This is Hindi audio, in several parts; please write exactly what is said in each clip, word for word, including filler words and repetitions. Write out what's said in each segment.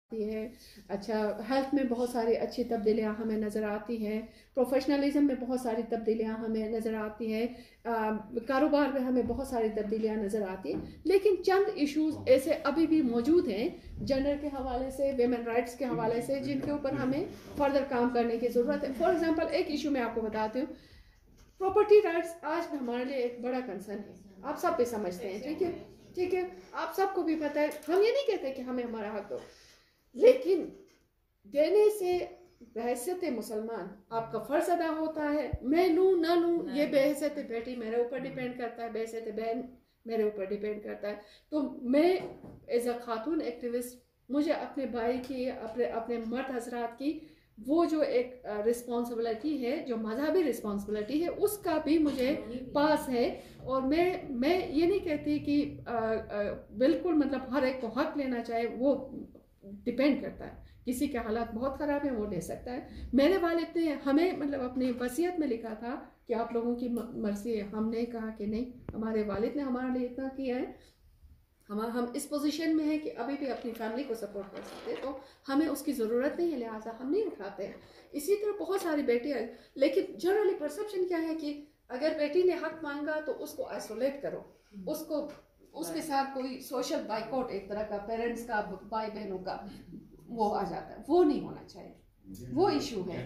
है। अच्छा, हेल्थ में बहुत सारी अच्छी तब्दीलियाँ हमें नज़र आती हैं, प्रोफेशनलिज्म में बहुत सारी तब्दीलियाँ हमें नज़र आती हैं, कारोबार में हमें बहुत सारी तब्दीलियाँ नज़र आती हैं। लेकिन चंद इश्यूज ऐसे अभी भी मौजूद हैं जेंडर के हवाले से, वेमेन राइट्स के हवाले से, जिनके ऊपर हमें फर्दर काम करने की ज़रूरत है। फॉर एग्जाम्पल एक इशू मैं आपको बताती हूँ, प्रॉपर्टी राइट्स आज भी हमारे लिए एक बड़ा कंसर्न है, आप सब भी समझते हैं। ठीक है ठीक है आप सबको भी पता है, हम ये नहीं कहते कि हमें हमारा हक दो, लेकिन देने से बहैसियत मुसलमान आपका फर्ज अदा होता है। मैं लूँ ना लूँ ये बहैसियत बेटी मेरे ऊपर डिपेंड करता है, बहैसियत बहन मेरे ऊपर डिपेंड करता है। तो मैं एज अ खातून एक्टिविस्ट, मुझे अपने भाई की, अपने अपने मर्द हजरात की वो जो एक रिस्पॉन्सिबिलिटी है, जो मजहबी रिस्पॉन्सिबिलिटी है, उसका भी मुझे पास है। और मैं मैं ये नहीं कहती कि आ, आ, बिल्कुल मतलब हर एक को हक लेना चाहिए, वो डिपेंड करता है, किसी के हालात बहुत ख़राब है वो ले सकता है। मेरे वालिद ने हमें मतलब अपनी वसीयत में लिखा था कि आप लोगों की मर्जी है, हमने कहा कि नहीं, हमारे वालिद ने हमारे लिए इतना किया है, हम हम इस पोजीशन में है कि अभी भी अपनी फैमिली को सपोर्ट कर सकते हैं, तो हमें उसकी ज़रूरत नहीं है, लिहाजा हम नहीं उठाते हैं। इसी तरह बहुत सारी बेटियाँ, लेकिन जनरली परसेप्शन क्या है कि अगर बेटी ने हक मांगा तो उसको आइसोलेट करो, उसको उसके साथ कोई सोशल बाइकआउट, एक तरह का पेरेंट्स का, भाई बहनों का वो आ जाता है, वो नहीं होना चाहिए, वो इशू है।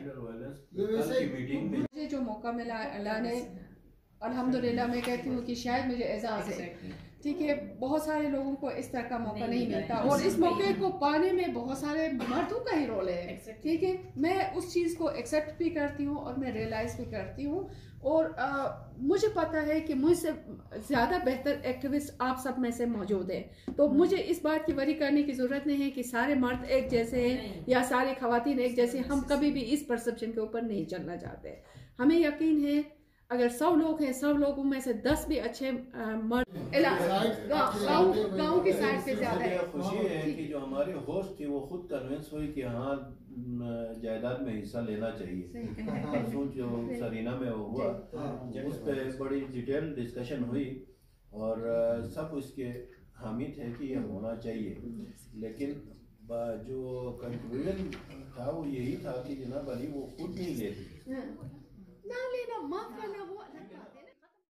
मुझे जो मौका मिला अल्लाह ने, अल्हम्दुलिल्लाह मैं कहती हूँ कि शायद मुझे एजाज़ है। ठीक है, बहुत सारे लोगों को इस तरह का मौका नहीं मिलता, और इस मौके को पाने में बहुत सारे मर्दों का ही रोल है। ठीक है, मैं उस चीज़ को एक्सेप्ट भी करती हूँ और मैं रियलाइज़ भी करती हूँ, और आ, मुझे पता है कि मुझसे ज़्यादा बेहतर एक्टिविस्ट आप सब में से मौजूद हैं, तो मुझे इस बात की वरी करने की ज़रूरत नहीं है कि सारे मर्द एक जैसे हैं या सारी खवातीन एक जैसे। हम कभी भी इस परसेप्शन के ऊपर नहीं चलना चाहते। हमें यकीन है अगर सौ लोग हैं, सौ लोगों में से दस भी अच्छे मर्द, गाँव गाँव की साइड से ज्यादा है। खुशी है कि जो हमारे होस्ट थी वो खुद कन्विंस हुई कि हाँ जायदाद में हिस्सा लेना चाहिए। परसों जो सरीना में वो हुआ उस पर बड़ी डिटेल डिस्कशन हुई और सब उसके हामी थे कि ये होना चाहिए, लेकिन जो कंक्लूजन था वो यही था कि जनाब अली वो खुद नहीं लेती, ना लेना, माफ करना, वो